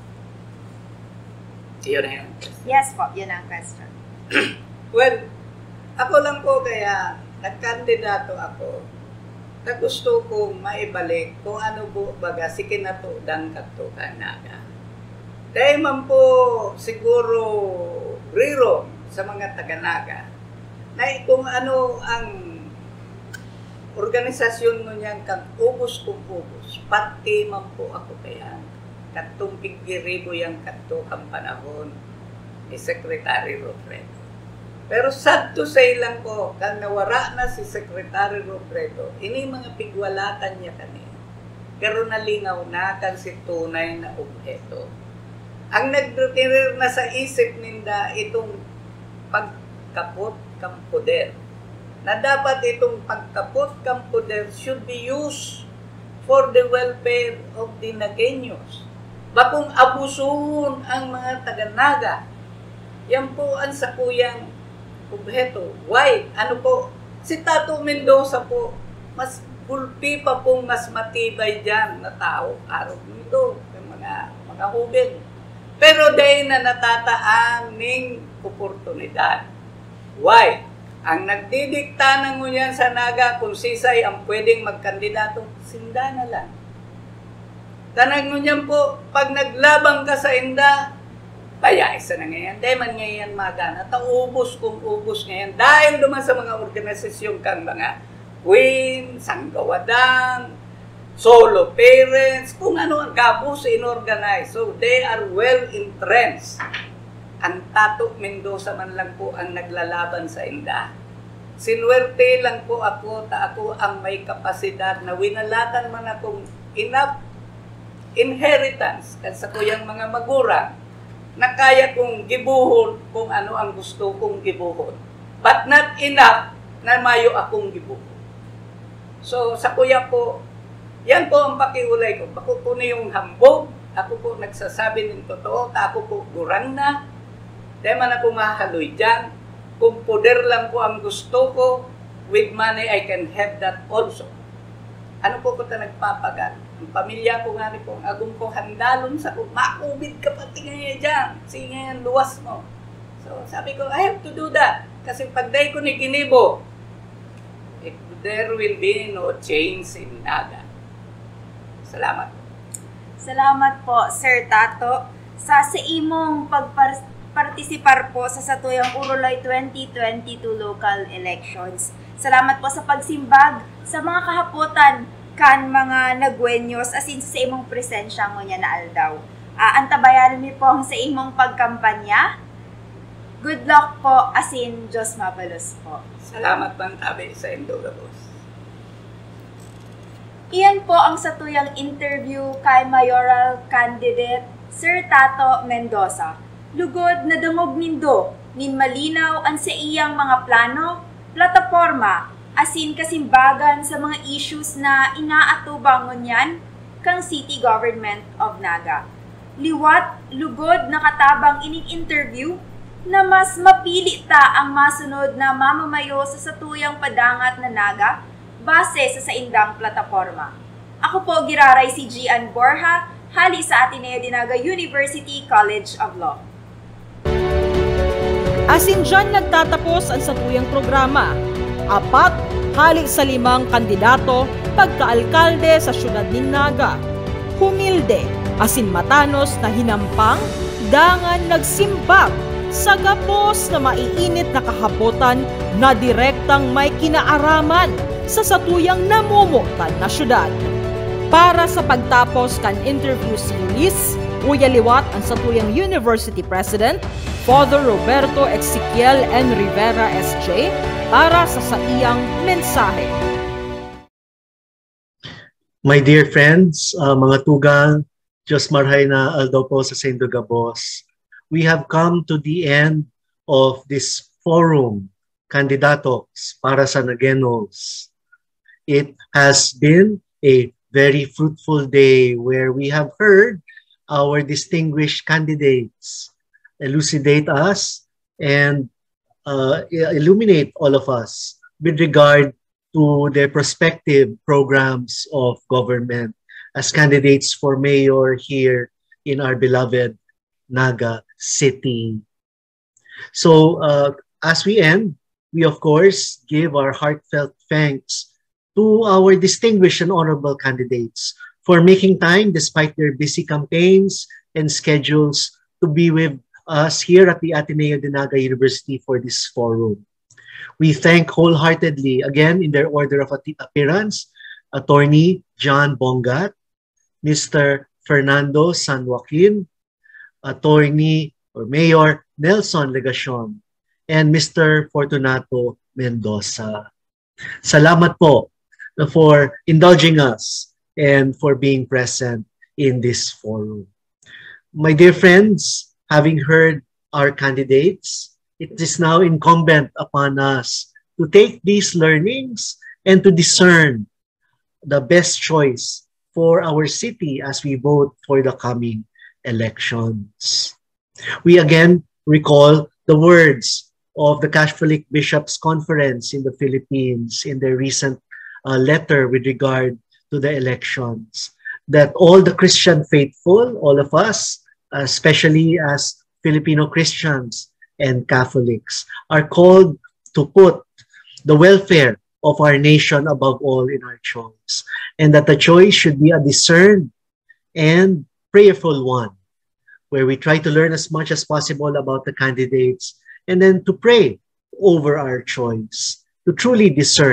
Yun na yan. Yes po, yun ang question. Well, ako lang po kaya nagkandidato ako na gusto kong maibalik kung ano po baga si kinatudang katukan Naga. Dahil man po siguro riro sa mga taga-Naga na kung ano ang organisasyon mo niyan kang ubos kung ubos, pati man po ako kaya katong pigiribo yung katukang panahon ni Secretary Robredo. Pero sad to say lang po, kang nawara na si Secretary Robredo, ini mga pigwalatan niya kanina. Pero nalingaw na kan si tunay na objeto. Ang nagtirir na sa isip ninda itong pagkapot kang poder. Na dapat itong pagkapot kang poder should be used for the welfare of the Nagueños. Bakong abusuhon ang mga taga-Naga. Yan po ang sakuyang objeto. Why? Ano po? Si Tato Mendoza po, mas pulpi pa pong mas matibay dyan na tao. Araw nito, yung mga, mga hubin. Pero dahil na natataan ng oportunidad. Why? Ang nagdidikta ng ngunyan sa Naga kung sisay ang pwedeng magkandidato, sinda na lang. Tanag ngunyan po, pag naglabang ka sa inda, kaya isa na ngayon, dahil man ngayon magana, taubos kung ubos ngayon, dahil duman sa mga organisasyon kang mga queen, sanggawadang, solo parents, kung ano ang gabos inorganize. So they are well entrenched. Ang Tato Mendoza man lang po ang naglalaban sa inda. Sinwerte lang po ako, ta ako ang may kapasidad na winalatan man akong enough inheritance sa kuyang mga magurang na kaya kong gibuhon kung ano ang gusto kong gibuhon. But not enough na mayo akong gibuhon. So sa kuya po, yan po ang pakiulay ko. Ako po na yung hambog. Ako po nagsasabi ng totoo. Ako po gurang na. Di man ako mahaloy dyan. Kung poder lang po ang gusto ko, with money I can have that also. Ano po ko ta nagpapagal? Ang pamilya ko nga ni po, ang agong ko handalon sa ko, makubid ka pati ngayon dyan. Sige ngayon, luwas mo. So sabi ko, I have to do that. Kasi pagday ko ni Ginibo, it, there will be no change in Naga. Salamat. Salamat po, Sir Tato, sa sa imong pagpartisipar po sa satuyang Uruloy twenty twenty-two local elections. Salamat po sa pagsimbag sa mga kahapotan kan mga nagwenyos asin sa imong presensya mo niya na aldaw. Uh, antabayan mi po sa imong pagkampanya. Good luck po asin Diyos mabalos po. Salamat bang tabi sa Indoga Boss. Iyan po ang satuyang interview kay mayoral candidate Sir Tato Mendoza. Lugod na dungog nindo, nin malinaw ang sa iyang mga plano, plataforma, asin kasimbagan sa mga issues na inaatubangon yan kang City Government of Naga. Liwat, lugod na katabang ining interview na mas mapili ta ang masunod na mamamayo sa satuyang padangat na Naga base sa saindang plataforma. Ako po giraray si Gian Borja, hali sa Ateneo de Naga University College of Law. Asin dyan nagtatapos ang satuyang programa. Apat, hali sa limang kandidato pagkaalkalde sa syudad ni Naga. Humilde, asin matanos na hinampang, dangan nagsimbag sa gapos na maiinit na kahapotan na direktang may kinaaraman sa satuyang namumutan na syudad. Para sa pagtapos kan interview series, uyaliwat ang satuyang University President, Father Roberto Ezequiel N. Rivera S J, para sa saiyang mensahe. My dear friends, uh, mga tugang, Diyos marhay na aldaw po sa Saint Dugabos. We have come to the end of this forum, Candidatos para sa Nagenos. It has been a very fruitful day where we have heard our distinguished candidates elucidate us and uh, illuminate all of us with regard to their prospective programs of government as candidates for mayor here in our beloved Naga City. So uh, as we end, we of course give our heartfelt thanks to our distinguished and honorable candidates for making time despite their busy campaigns and schedules to be with us here at the Ateneo de Naga University for this forum. We thank wholeheartedly, again in their order of appearance, Attorney John Bongat, Mister Fernando San Joaquin, Attorney or Mayor Nelson Legacion, and Mister Fortunato Mendoza. Salamat po for indulging us and for being present in this forum. My dear friends, having heard our candidates, it is now incumbent upon us to take these learnings and to discern the best choice for our city as we vote for the coming elections. We again recall the words of the Catholic Bishops' Conference in the Philippines in their recent uh, letter with regard to the elections, that all the Christian faithful, all of us, especially as Filipino Christians and Catholics, are called to put the welfare of our nation above all in our choice, and that the choice should be a discerned and prayerful one, where we try to learn as much as possible about the candidates and then to pray over our choice, to truly discern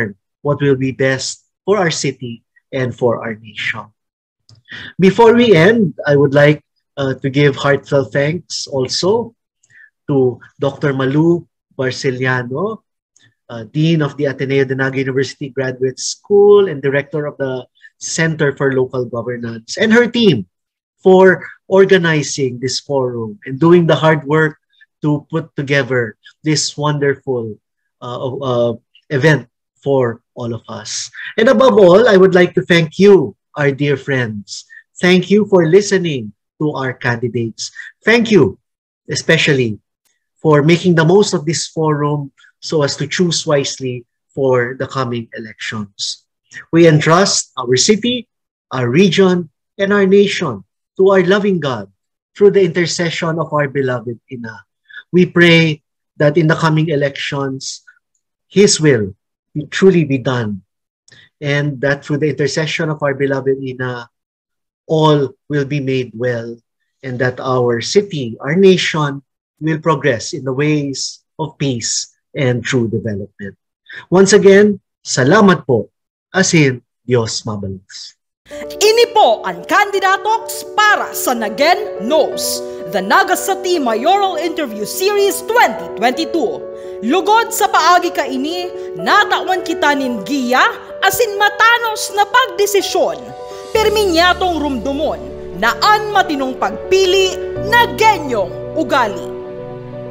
what will be best for our city and for our nation. Before we end, I would like uh, to give heartfelt thanks also to Doctor Malu Barceliano, uh, Dean of the Ateneo de Naga University Graduate School and Director of the Center for Local Governance, and her team for organizing this forum and doing the hard work to put together this wonderful uh, uh, event for all of us. And above all, I would like to thank you, our dear friends. Thank you for listening to our candidates. Thank you, especially, for making the most of this forum so as to choose wisely for the coming elections. We entrust our city, our region, and our nation to our loving God through the intercession of our beloved Ina. We pray that in the coming elections, His will will truly be done, and that through the intercession of our beloved Ina, all will be made well, and that our city, our nation, will progress in the ways of peace and true development. Once again, salamat po. Asin, Diyos mabalos. Ini po ang Candidatox para sa Nagain Knows, the Naga City Mayoral Interview Series twenty twenty-two. Lugod sa paagi ka ini, natawan kita nin giya asin matanos na pagdesisyon. Perminyatong rumdumon na an matinong pagpili na genyong ugali.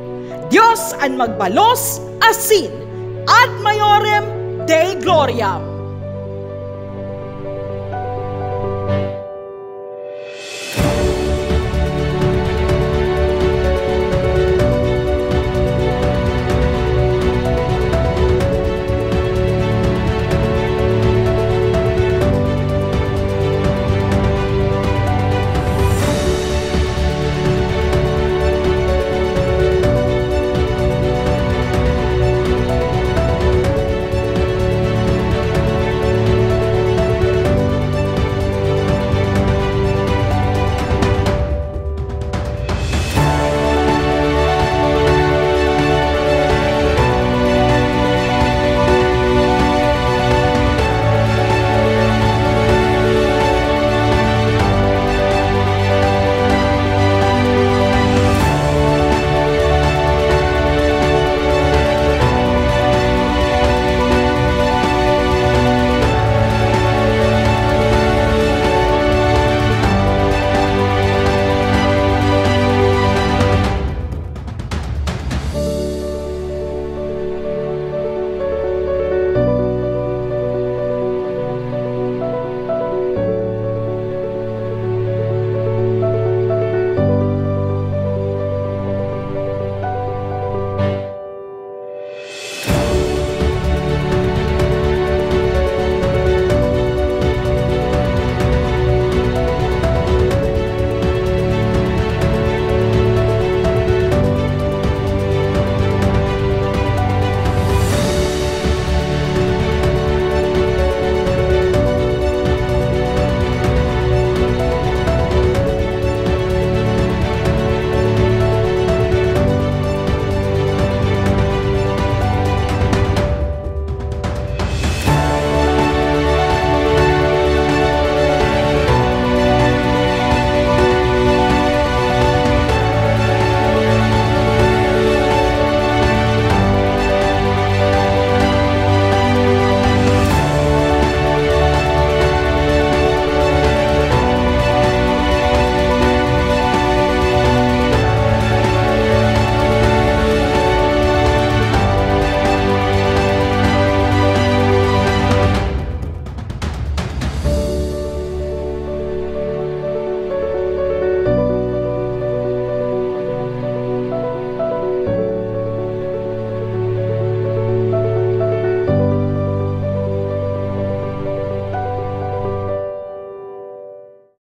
Diyos ang magbalos asin ad maiorem Dei Gloriam.